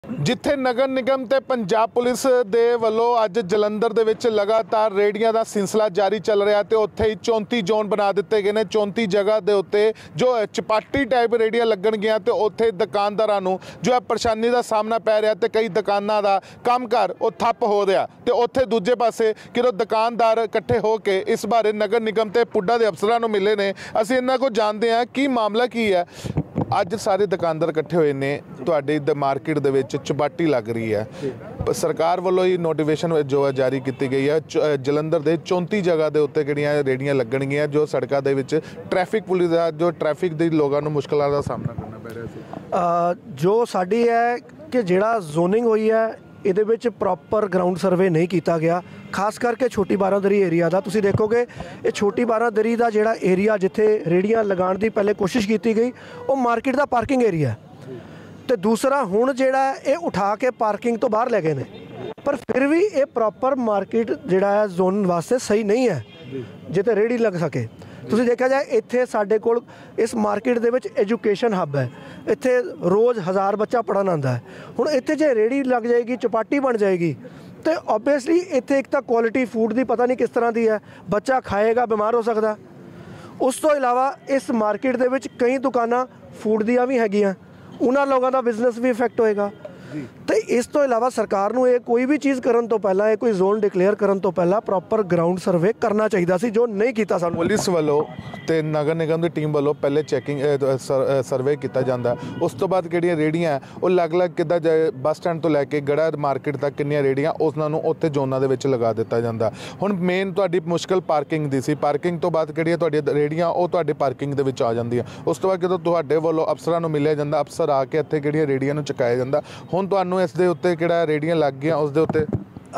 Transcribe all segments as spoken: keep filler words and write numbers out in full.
जिथे नगर निगम ते पंजाब पुलिस दे वल्लों अज जलंधर दे विच लगातार रेहड़ियां दा सिलसिला जारी चल रहा तो उत्थे ही चौंती जोन बना दिते गए ने। चौंती जगह के उत्ते जो चपाटी टाइप रेहड़ियां लगन गईयां तो उत्थे दुकानदारां नूं जो है परेशानी का सामना पै रहा तो कई दुकानां दा कामकार वो ठप्प हो रहा तो उत्थे दूजे पासे कि दुकानदार इकट्ठे होके इस बारे नगर निगम ते पुड्डा के अफसरां नूं मिले ने। असीं इन्हां कोल जानते हैं कि मामला की है। अज सारे दुकानदार इकट्ठे हुए ने तुहाडे द मार्केट दे विच चपाटी लग रही है। सरकार वालों ही नोटिफिकेशन जो है जारी की गई है। जलंधर दे चौंती जगह के उत्ते किहड़ियां रेहड़ियां लगणगीਆਂ जो सड़कों के विच ट्रैफिक पुलिस का जो ट्रैफिक के लोगों को मुश्किलों का सामना करना पै रहा सी। जो साडी है कि जिहड़ा जोनिंग हुई है ਇਹਦੇ ਵਿੱਚ ਪ੍ਰੋਪਰ ਗਰਾਊਂਡ ਸਰਵੇ ਨਹੀਂ ਕੀਤਾ ਗਿਆ, ਖਾਸ ਕਰਕੇ ਛੋਟੀ ਬਾਰਾਦਰੀ ਏਰੀਆ ਦਾ। ਤੁਸੀਂ ਦੇਖੋਗੇ ਇਹ ਛੋਟੀ ਬਾਰਾਦਰੀ ਦਾ ਜਿਹੜਾ ਏਰੀਆ ਜਿੱਥੇ ਰੇੜੀਆਂ ਲਗਾਉਣ ਦੀ ਪਹਿਲੇ ਕੋਸ਼ਿਸ਼ ਕੀਤੀ ਗਈ ਉਹ ਮਾਰਕੀਟ ਦਾ ਪਾਰਕਿੰਗ ਏਰੀਆ ਤੇ ਦੂਸਰਾ ਹੁਣ ਜਿਹੜਾ ਇਹ ਉਠਾ ਕੇ ਪਾਰਕਿੰਗ ਤੋਂ ਬਾਹਰ ਲੈ ਗਏ ਨੇ, ਪਰ ਫਿਰ ਵੀ ਇਹ ਪ੍ਰੋਪਰ ਮਾਰਕੀਟ ਜਿਹੜਾ ਹੈ ਜ਼ੋਨ ਵਾਸਤੇ ਸਹੀ ਨਹੀਂ ਹੈ ਜਿੱਥੇ ਰੇੜੀ ਲੱਗ ਸਕੇ। ਤੁਸੀਂ ਦੇਖਿਆ ਜਾਏ ਇੱਥੇ ਸਾਡੇ ਕੋਲ ਇਸ ਮਾਰਕੀਟ ਦੇ ਵਿੱਚ ਐਜੂਕੇਸ਼ਨ ਹੱਬ ਹੈ, ਇੱਥੇ ਰੋਜ਼ ਹਜ਼ਾਰ ਬੱਚਾ ਪੜ੍ਹਨ ਆਉਂਦਾ ਹੈ। ਹੁਣ ਇੱਥੇ ਜੇ ਰੇੜੀ ਲੱਗ ਜਾਏਗੀ, ਚਪਾਟੀ ਬਣ ਜਾਏਗੀ ਤੇ ਓਬਵੀਅਸਲੀ ਇੱਥੇ ਇੱਕ ਤਾਂ ਕੁਆਲਿਟੀ ਫੂਡ ਦੀ ਪਤਾ ਨਹੀਂ ਕਿਸ ਤਰ੍ਹਾਂ ਦੀ ਹੈ, ਬੱਚਾ ਖਾਏਗਾ ਬਿਮਾਰ ਹੋ ਸਕਦਾ। ਉਸ ਤੋਂ ਇਲਾਵਾ ਇਸ ਮਾਰਕੀਟ ਦੇ ਵਿੱਚ ਕਈ ਦੁਕਾਨਾਂ ਫੂਡ ਦੀਆਂ ਵੀ ਹੈਗੀਆਂ, ਉਹਨਾਂ ਲੋਕਾਂ ਦਾ ਬਿਜ਼ਨਸ ਵੀ ਇਫੈਕਟ ਹੋਏਗਾ। तो इस तो इलावा सरकार नूं ये कोई भी चीज़ करन तो पहला ये कोई जोन डिक्लेयर करन तो पहला प्रॉपर ग्राउंड सर्वे करना चाहिए सी, जो नहीं किया सानूं। पुलिस वालों ते नगर निगम की टीम वालों पहले चैकिंग सर्वे किया जाता, उस तो बाद किहड़ियां रेहड़ियां वो अलग अलग किद्दां बस स्टैंड तो लैके गड़ा मार्केट तक किन्नियां रेहड़ियां उन्होंने उत्थे जोनां दे विच लगा दिता जाता। हुण मेन तुहाडी मुश्किल पार्किंग दी सी, पार्किंग तो बाद किहड़ियां तुहाडी रेहड़ियां वो तुहाडी पार्किंग दे विच आ जांदियां। उस तो बाद जदों तुहाडे वालों अफसरां नूं मिलिया जांदा, अफसर आके इत्थे किहड़ियां रेहड़ियां नूं चुकाया जांदा। हुण तुहानूं इस दे उत्ते किहड़ा रेहड़ियां लग गईयां उस दे उत्ते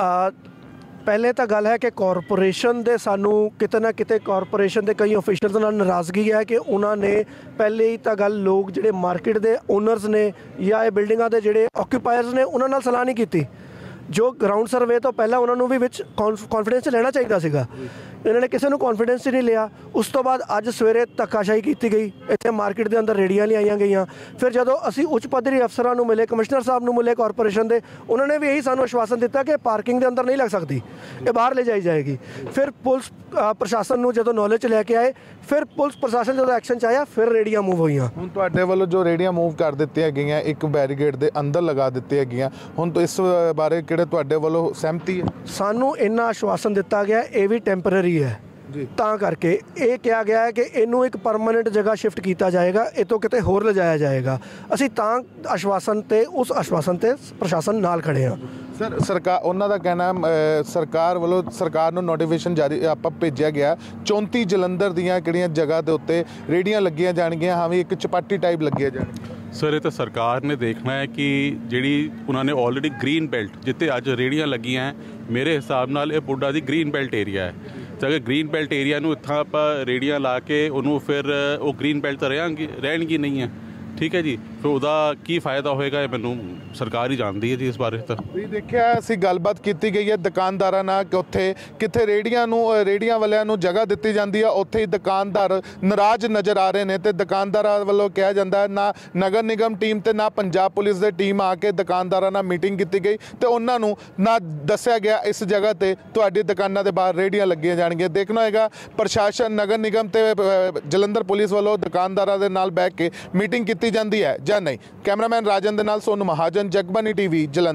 पहले तो गल है कि कॉरपोरेशन दे सानू किते ना किते कॉरपोरेशन के कई ऑफिशियल्स नाल नाराज़गी है कि उन्होंने पहले ही तो गल लोग जिहड़े मार्केट के ओनर्स ने या ये बिल्डिंगां दे जिहड़े ऑक्यूपायर्स ने उन्हां नाल सलाह नहीं की। जो ग्राउंड सर्वे तो पहला उन्होंने भी विच कॉन्फिडेंस लेना चाहिए सीगा, इन्होंने किसी को कॉन्फिडेंस ही नहीं लिया। उस तो बाद अज सवेरे धक्काशाही की गई, इतने मार्केट के अंदर रेहड़ियां लियाई गई। फिर जो असी उच्च पद्धरी अफसरां नूं मिले, कमिश्नर साहब नूं मिले कॉरपोरेशन के, उन्होंने भी यही सानूं आश्वासन दिता कि पार्किंग के अंदर नहीं लग सकती, ये बाहर ले जाई जाएगी। फिर पुलिस प्रशासन नूं जदों नॉलेज लैके आए, फिर पुलिस प्रशासन जो एक्शन च आया, फिर रेहड़ियां मूव होईयां। हुण तुहाडे वल्लों जो रेहड़ियां मूव कर दित्तियां गईयां, एक बैरीगेड के अंदर लगा दित्तियां गईयां, हुण तो इस बारे किहड़े तुहाडे वल्लों सहमति है? सानूं इन्ना आश्वासन दिता गया ये भी टैंपरेरी है, ਤਾਂ ਕਰਕੇ ਇਹ ਕਿਹਾ ਗਿਆ ਹੈ ਕਿ ਇਹਨੂੰ ਇੱਕ ਪਰਮਾਨੈਂਟ ਜਗ੍ਹਾ ਸ਼ਿਫਟ ਕੀਤਾ ਜਾਏਗਾ, ਇਹ ਤੋਂ ਕਿਤੇ ਹੋਰ ਲਿਜਾਇਆ ਜਾਏਗਾ। ਅਸੀਂ ਤਾਂ ਆਸ਼ਵਾਸਨ ਤੇ ਉਸ ਆਸ਼ਵਾਸਨ ਤੇ ਪ੍ਰਸ਼ਾਸਨ ਨਾਲ ਖੜੇ ਹਾਂ। ਸਰ ਸਰਕਾਰ ਉਹਨਾਂ ਦਾ ਕਹਿਣਾ ਸਰਕਾਰ ਵੱਲੋਂ ਸਰਕਾਰ ਨੂੰ ਨੋਟੀਫਿਕੇਸ਼ਨ ਜਾਰੀ ਆਪਾਂ ਭੇਜਿਆ ਗਿਆ ਚੌਂਤੀ ਜਲੰਧਰ ਦੀਆਂ ਕਿਹੜੀਆਂ ਜਗ੍ਹਾ ਦੇ ਉੱਤੇ ਰੇਹੜੀਆਂ ਲੱਗੀਆਂ ਜਾਣਗੀਆਂ, ਹਾਂ ਵੀ ਇੱਕ ਚਪਾਟੀ टाइप ਲੱਗੀਆਂ ਜਾਣਗੀਆਂ। सर ये तो सरकार ने देखना है कि जी उन्होंने ऑलरेडी ग्रीन बेल्ट जिते अज रेहड़ियां लगियां हैं, मेरे हिसाब नाल ये पुड्डा दी ग्रीन बेल्ट एरिया है। तो अगर ग्रीन बेल्ट एरिया नूं इत्थां आपां रेहड़ियां ला के उन्होंने फिर वो ग्रीन बेल्ट तो रहेंगी रहणगी नहीं है, ठीक है जी। फिर ਉਹਦਾ ਕੀ ਫਾਇਦਾ ਹੋਏਗਾ ਇਹ ਮੈਨੂੰ ਸਰਕਾਰ ਹੀ ਜਾਣਦੀ ਹੈ ਜੀ ਇਸ ਬਾਰੇ। ਤਾਂ ਤੁਸੀਂ ਦੇਖਿਆ ਅਸੀਂ ਗੱਲਬਾਤ ਕੀਤੀ ਗਈ ਹੈ ਦੁਕਾਨਦਾਰਾਂ ਨਾਲ ਕਿ ਉੱਥੇ ਕਿੱਥੇ ਰੇਹੜੀਆਂ ਨੂੰ ਰੇਹੜੀਆਂ ਵਾਲਿਆਂ ਨੂੰ ਜਗ੍ਹਾ ਦਿੱਤੀ ਜਾਂਦੀ ਆ, ਉੱਥੇ ਹੀ ਦੁਕਾਨਦਾਰ ਨਾਰਾਜ਼ ਨਜ਼ਰ ਆ ਰਹੇ ਨੇ ਤੇ ਦੁਕਾਨਦਾਰਾਂ ਵੱਲੋਂ ਕਿਹਾ ਜਾਂਦਾ ਨਾ ਨਗਰ ਨਿਗਮ ਟੀਮ ਤੇ ਨਾ ਪੰਜਾਬ ਪੁਲਿਸ ਦੇ ਟੀਮ ਆ ਕੇ ਦੁਕਾਨਦਾਰਾਂ ਨਾਲ ਮੀਟਿੰਗ ਕੀਤੀ ਗਈ ਤੇ ਉਹਨਾਂ ਨੂੰ ਨਾ ਦੱਸਿਆ ਗਿਆ ਇਸ ਜਗ੍ਹਾ ਤੇ ਤੁਹਾਡੀ ਦੁਕਾਨਾਂ ਦੇ ਬਾਹਰ ਰੇਹੜੀਆਂ ਲੱਗੀਆਂ ਜਾਣਗੀਆਂ। ਦੇਖਣਾ ਹੋਏਗਾ ਪ੍ਰਸ਼ਾਸਨ ਨਗਰ ਨਿਗਮ ਤੇ ਜਲੰਧਰ ਪੁਲਿਸ ਵੱਲੋਂ ਦੁਕਾਨਦਾਰਾਂ ਦੇ ਨਾਲ ਬੈਠ ਕੇ ਮੀਟਿੰਗ ਕੀਤੀ ਜਾਂਦੀ ਹੈ ਜਾਂ नहीं। कैमरामैन राजन दे नाल सोनू महाजन, जगबानी टीवी, जलंधर।